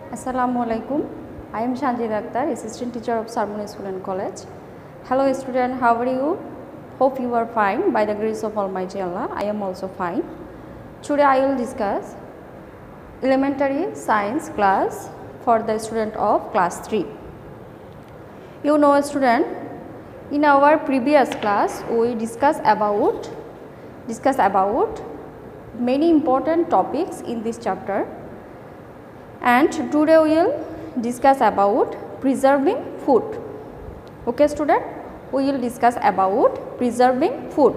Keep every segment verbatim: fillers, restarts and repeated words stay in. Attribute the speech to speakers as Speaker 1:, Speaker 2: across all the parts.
Speaker 1: Assalamualaikum. I am Shanjit Akhtar, Assistant Teacher of Sarmoni School and College. Hello student, how are you? Hope you are fine by the grace of Almighty Allah. I am also fine. Today I will discuss elementary science class for the student of class three. You know student, in our previous class we discussed about discuss about many important topics in this chapter. And today we will discuss about preserving food. Okay student, we will discuss about preserving food.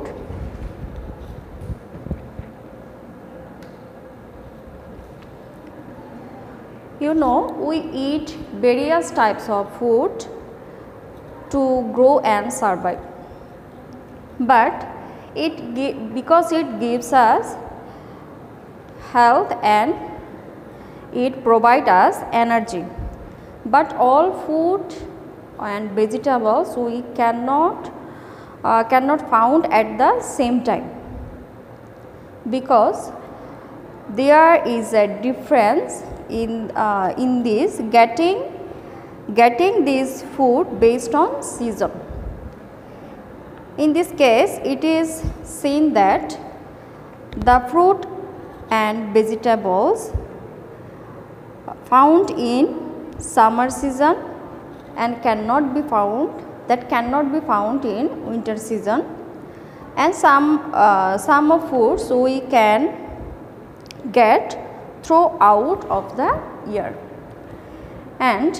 Speaker 1: You know, we eat various types of food to grow and survive, but it because it gives us health and it provides us energy, but all food and vegetables we cannot uh, cannot found at the same time, because there is a difference in uh, in this getting getting this food based on season. In this case, it is seen that the fruit and vegetables found in summer season and cannot be found that cannot be found in winter season, and some uh, some of foods we can get throughout of the year. And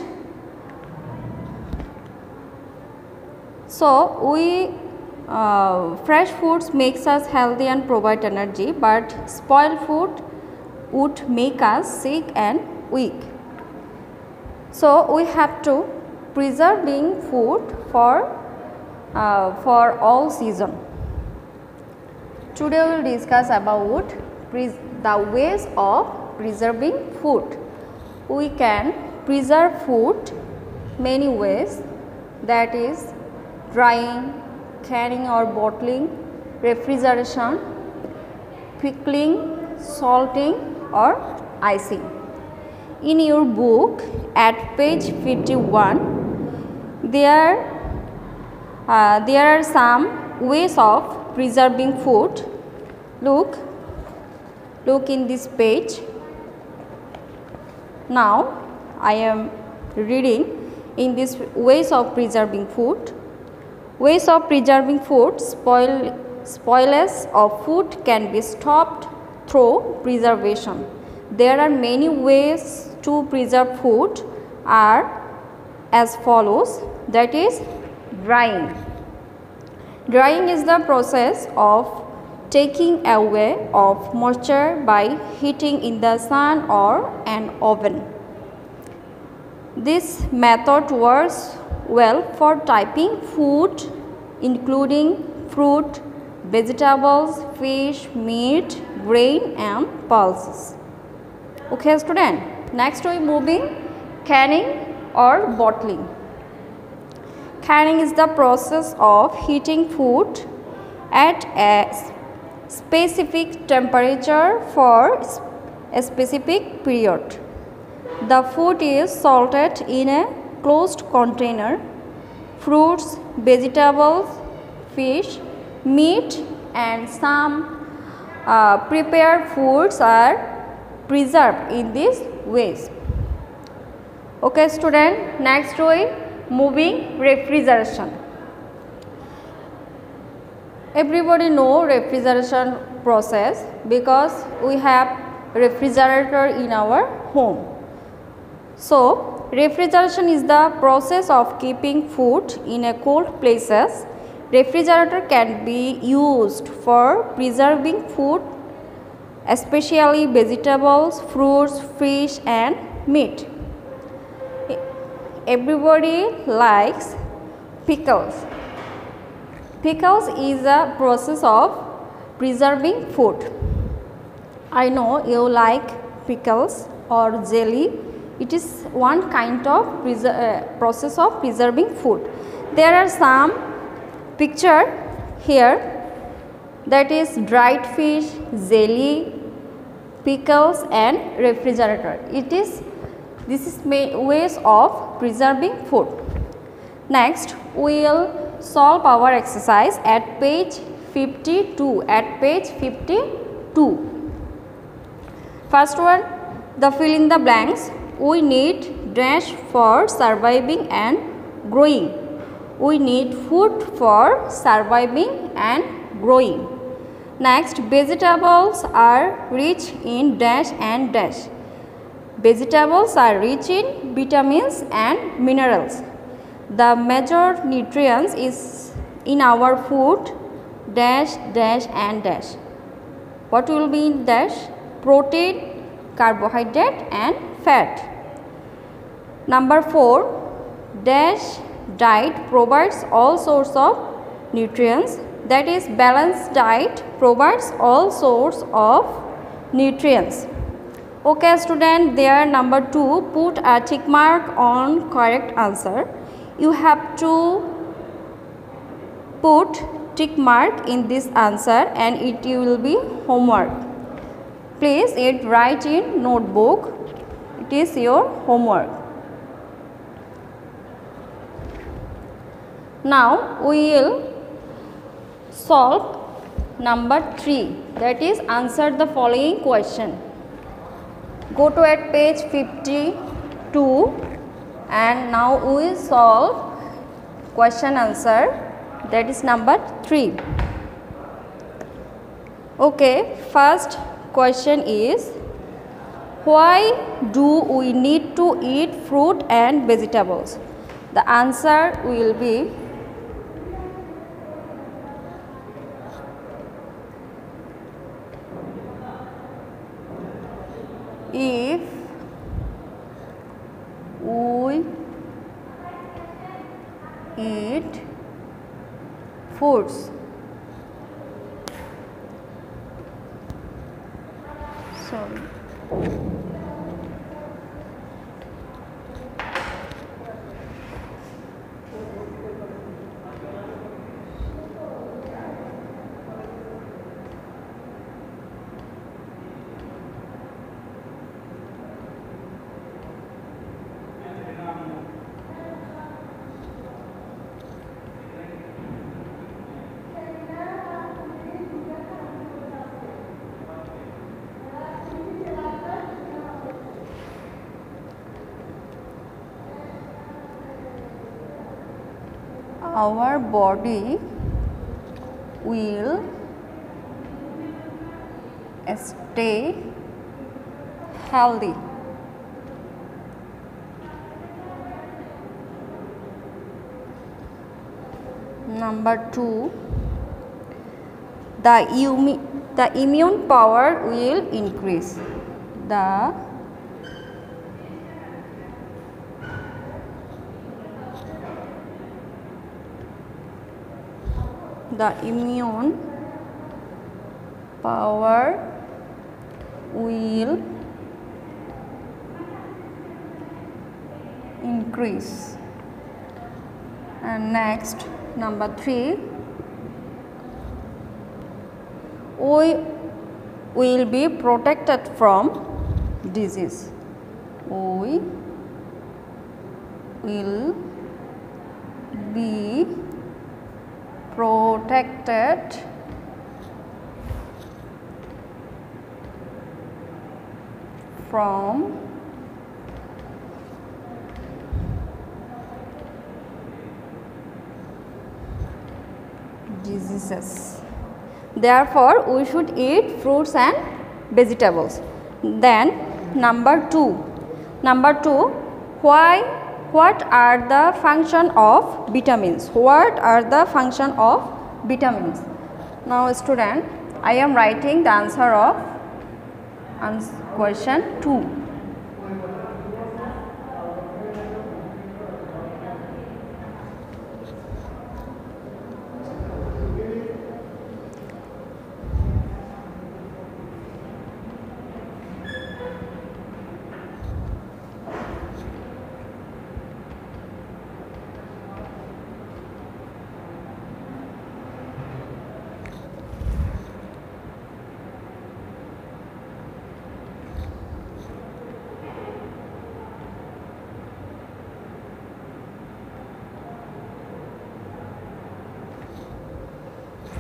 Speaker 1: so we uh, fresh foods makes us healthy and provide energy, but spoiled food would make us sick and weak. So we have to preserving food for uh, for all season. Today we will discuss about the ways of preserving food. We can preserve food many ways, that is drying, canning or bottling, refrigeration, pickling, salting or icing. In your book at page fifty-one, there uh, there are some ways of preserving food. Look, look in this page. Now I am reading in this ways of preserving food. Ways of preserving food: spoil spoilage of food can be stopped through preservation. There are many ways to preserve food are as follows, that is drying. Drying is the process of taking away of moisture by heating in the sun or an oven. This method works well for typing food including fruit, vegetables, fish, meat, grain and pulses. Okay student, next we moving canning or bottling. Canning is the process of heating food at a specific temperature for a specific period. The food is salted in a closed container. Fruits, vegetables, fish, meat and some uh, prepared foods are preserved in these ways. Okay student, next we moving refrigeration. Everybody know refrigeration process because we have refrigerator in our home. So refrigeration is the process of keeping food in a cold places. Refrigerator can be used for preserving food, especially vegetables, fruits, fish and meat. Everybody likes pickles. Pickles is a process of preserving food. I know you like pickles or jelly. It is one kind of uh, process of preserving food. There are some picture here, that is dried fish, jelly, pickles and refrigerator. It is This is ways of preserving food. Next, we will solve our exercise at page fifty-two. At page fifty-two. First one, the fill in the blanks. We need dash for surviving and growing. We need food for surviving and growing. Next, vegetables are rich in dash and dash. Vegetables are rich in vitamins and minerals. The major nutrients is in our food dash, dash and dash. What will be in dash? Protein, carbohydrate and fat. Number four, dash diet provides all sorts of nutrients. That is, balanced diet provides all sorts of nutrients. Okay student, there number two, put a tick mark on correct answer. You have to put tick mark in this answer and it will be homework. Please it write in notebook. It is your homework. Now we will solve number three, that is answer the following question. Go to at page fifty-two and now we will solve question answer, that is number three. Okay, first question is, why do we need to eat fruit and vegetables? The answer will be, if we eat foods, sorry, our body will stay healthy. Number two, the, the immune power will increase. The the immune power will increase. And next, number three, we will be protected from disease. We will be protected from diseases. Therefore, we should eat fruits and vegetables. Then number two. Number two, why what are the function of vitamins? What are the function of vitamins? Now student, I am writing the answer of question two.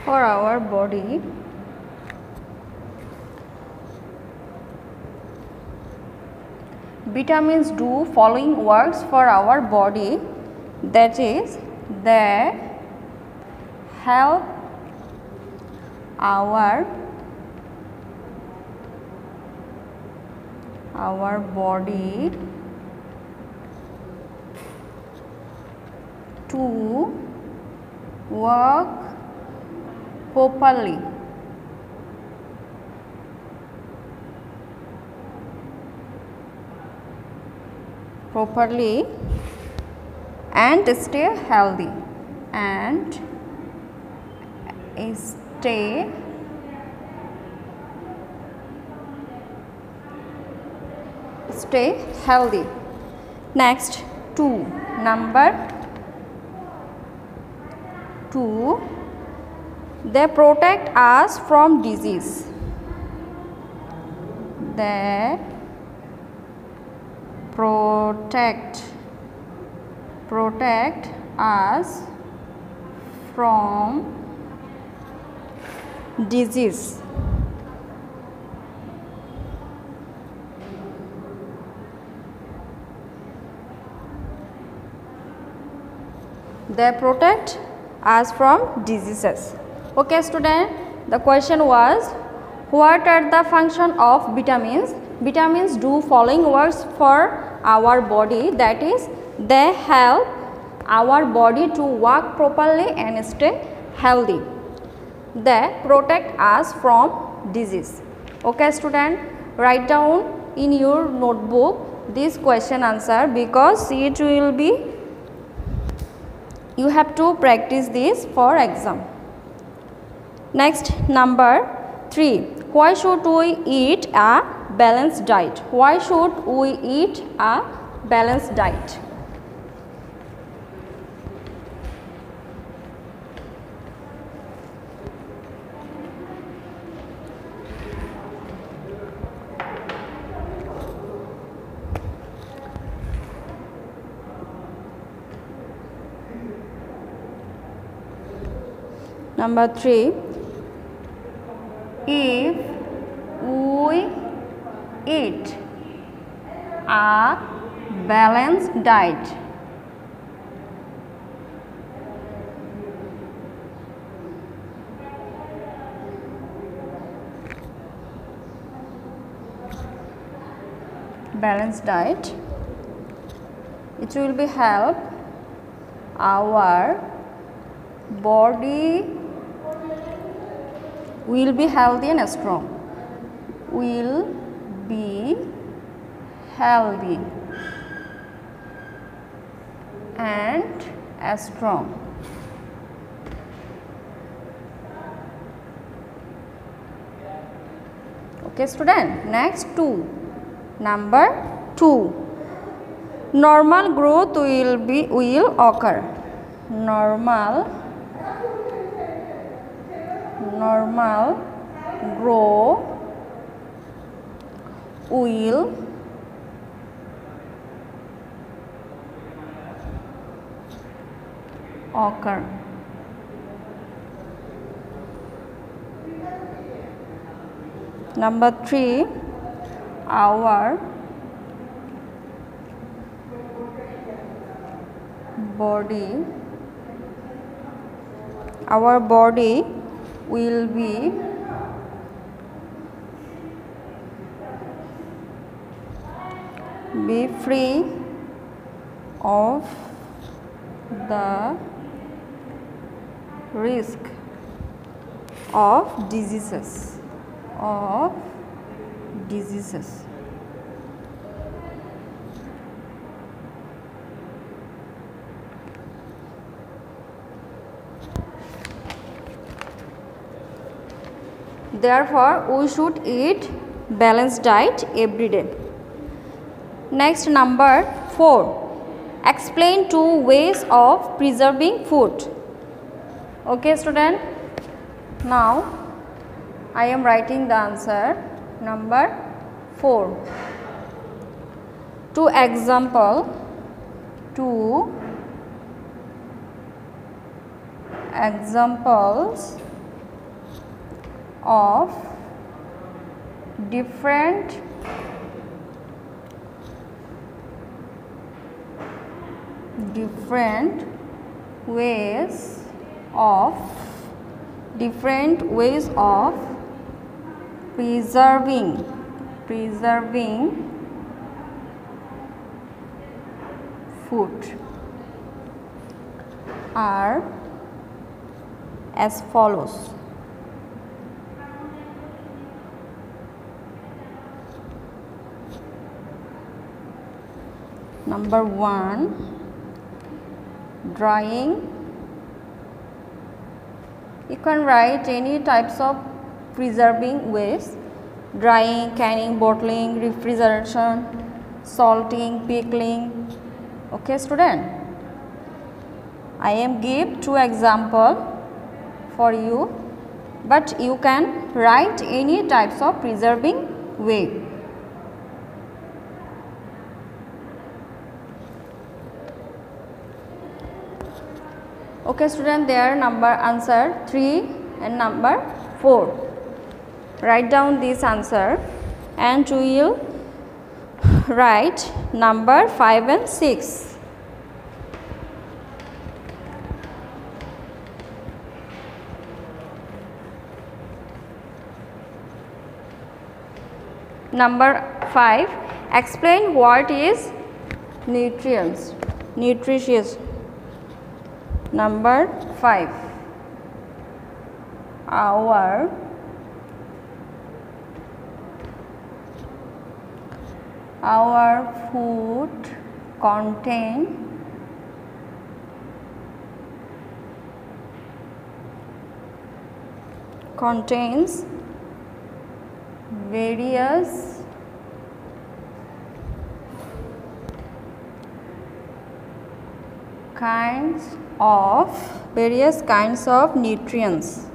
Speaker 1: for our body. Vitamins do following works for our body, that is, they help our our body to work properly. properly and stay healthy and stay stay healthy. Next, two, number two, they protect us from disease. They protect protect us from disease. They protect us from diseases. Okay, student, the question was, what are the function of vitamins? Vitamins do following works for our body, that is, they help our body to work properly and stay healthy. They protect us from disease. Okay, student, write down in your notebook this question answer, because it will be, you have to practice this for exam. Next, number three, why should we eat a balanced diet? Why should we eat a balanced diet? Number three, if we eat a balanced diet, balanced diet, it will be help our body will be healthy and strong. Will be healthy and strong. Okay, student. Next, two. Number two. Normal growth will be will occur. Normal normal grow will occur. Number three, our body our body will be be free of the risk of diseases of diseases. Therefore, we should eat balanced diet every day. Next, number four. Explain two ways of preserving food. Okay, student. Now, I am writing the answer. Number four. Two example. Two examples of different different ways of different ways of preserving preserving food are as follows. Number one, drying. You can write any types of preserving ways: drying, canning, bottling, refrigeration, salting, pickling. Okay, student, I am give two example for you, but you can write any types of preserving way. Okay, student, there number answer three and number four. Write down this answer and we will write number five and six. Number five, explain what is nutrients, nutritious. Number five, our our food contain contains various kinds of various kinds of nutrients.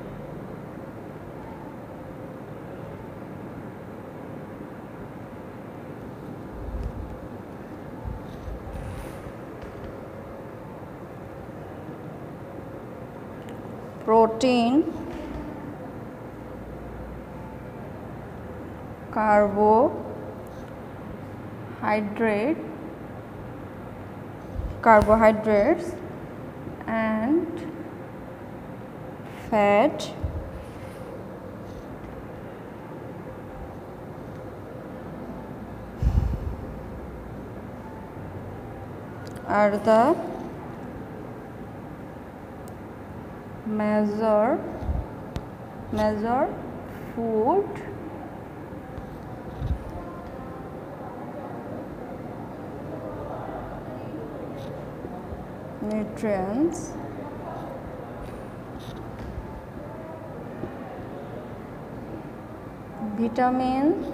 Speaker 1: Protein, carbohydrate, carbohydrates and fat are the major major food nutrients vitamins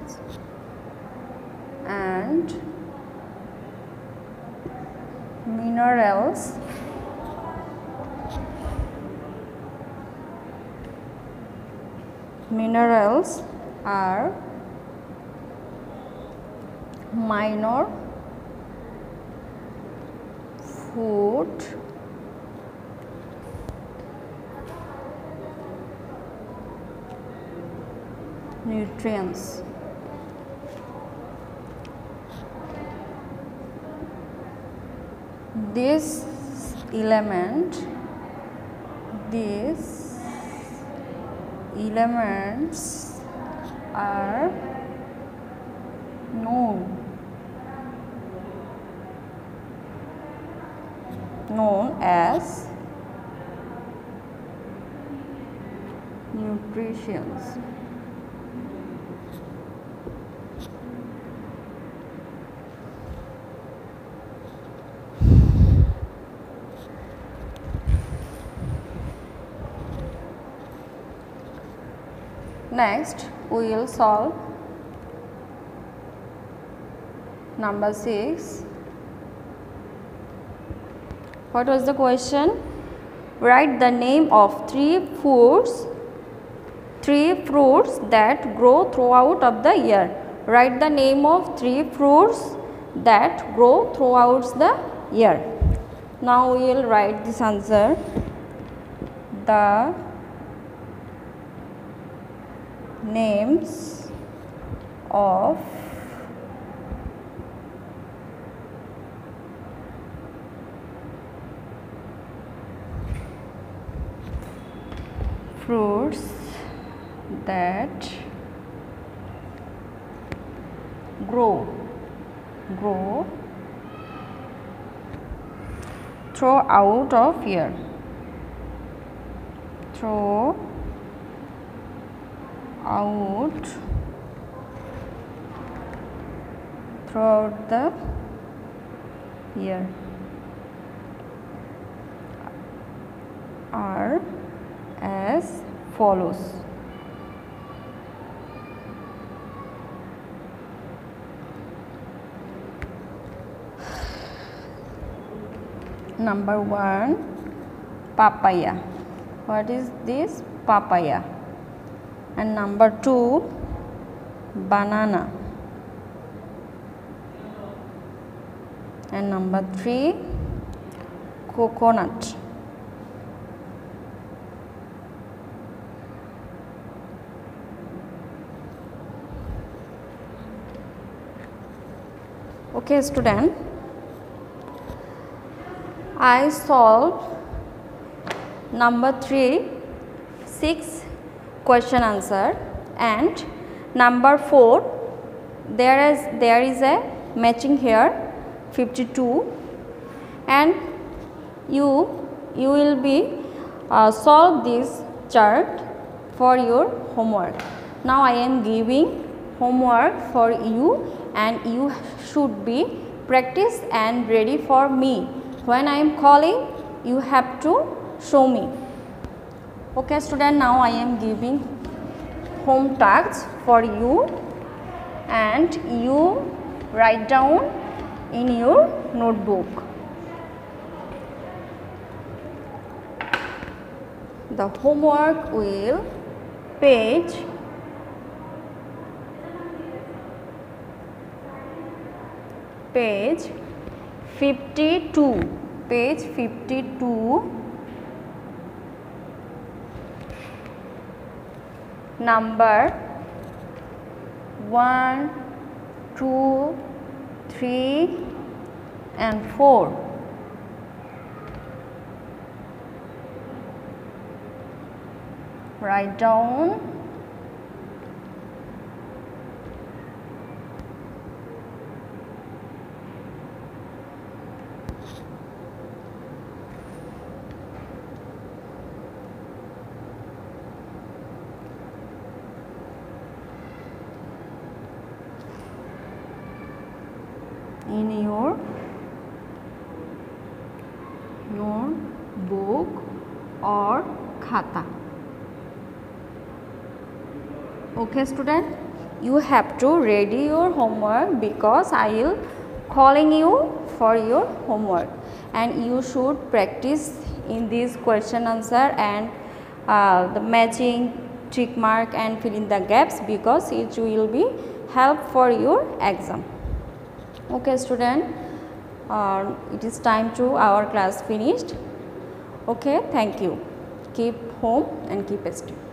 Speaker 1: and minerals minerals are minor food nutrients. This element these elements are known known as nutrients. Next, we will solve number six. What was the question? Write the name of three fruits, three fruits that grow throughout of the year. Write the name of three fruits that grow throughout the year. Now we will write this answer. The names of fruits that grow grow throw out of here throw out throughout the year are as follows. Number one, papaya. What is this? Papaya. And number two, banana. And number three, coconut. Okay, student, I solved number three, six question answer, and number four, there is there is a matching here fifty-two, and you you will be uh, solve this chart for your homework. Now I am giving homework for you, and you should be practice and ready for me. When I am calling, you have to show me. Okay, student, now I am giving home tasks for you, and you write down in your notebook. The homework will page page fifty-two, page fifty-two, number one, two, three and four. Write down. In your your book or khata. Okay, student, you have to ready your homework, because I will calling you for your homework, and you should practice in this question answer and uh, the matching, tick mark and fill in the gaps, because it will be help for your exam. Okay, student, uh, it is time to our class finished. Okay, thank you. Keep home and keep studying.